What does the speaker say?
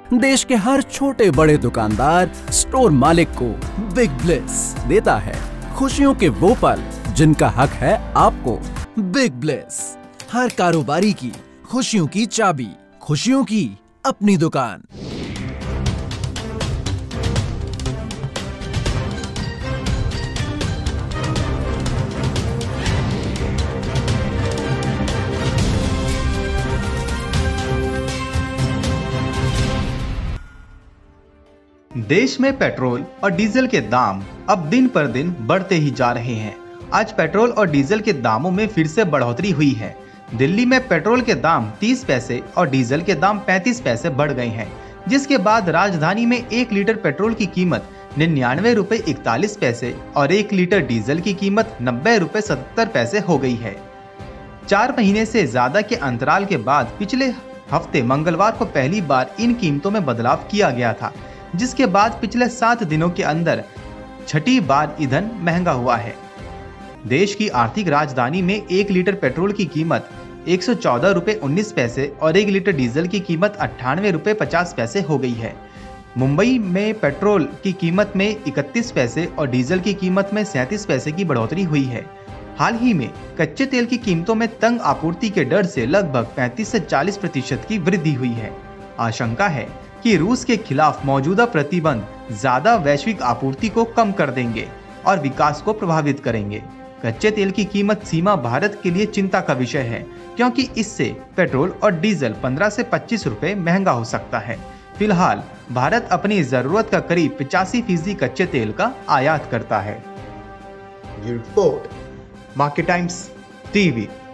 देश के हर छोटे बड़े दुकानदार स्टोर मालिक को बिग ब्लेस देता है खुशियों के वो पल जिनका हक है आपको। बिग ब्लेस, हर कारोबारी की खुशियों की चाबी, खुशियों की अपनी दुकान। देश में पेट्रोल और डीजल के दाम अब दिन पर दिन बढ़ते ही जा रहे हैं। आज पेट्रोल और डीजल के दामों में फिर से बढ़ोतरी हुई है। दिल्ली में पेट्रोल के दाम 30 पैसे और डीजल के दाम 35 पैसे बढ़ गए हैं, जिसके बाद राजधानी में 1 लीटर पेट्रोल की कीमत 99 रुपए 41 पैसे और 1 लीटर डीजल की कीमत 90 रुपए 70 पैसे हो गई है। 4 महीने से ज्यादा के अंतराल के बाद पिछले हफ्ते मंगलवार को पहली बार इन कीमतों में बदलाव किया गया था, जिसके बाद पिछले 7 दिनों के अंदर छठी बार ईंधन महंगा हुआ है। देश की आर्थिक राजधानी में 1 लीटर पेट्रोल की कीमत 114 रुपए 19 पैसे और 1 लीटर डीजल की कीमत 98 रुपए 50 पैसे हो गई है। मुंबई में पेट्रोल की कीमत में 31 पैसे और डीजल की कीमत में 37 पैसे की बढ़ोतरी हुई है। हाल ही में कच्चे तेल की कीमतों में तंग आपूर्ति के डर से लगभग 35 से 40% की वृद्धि हुई है। आशंका है कि रूस के खिलाफ मौजूदा प्रतिबंध ज्यादा वैश्विक आपूर्ति को कम कर देंगे और विकास को प्रभावित करेंगे। कच्चे तेल की कीमत सीमा भारत के लिए चिंता का विषय है, क्योंकि इससे पेट्रोल और डीजल 15 से 25 रुपए महंगा हो सकता है। फिलहाल भारत अपनी जरूरत का करीब 85% कच्चे तेल का आयात करता है। ये रिपोर्ट मार्केट टाइम्स टीवी।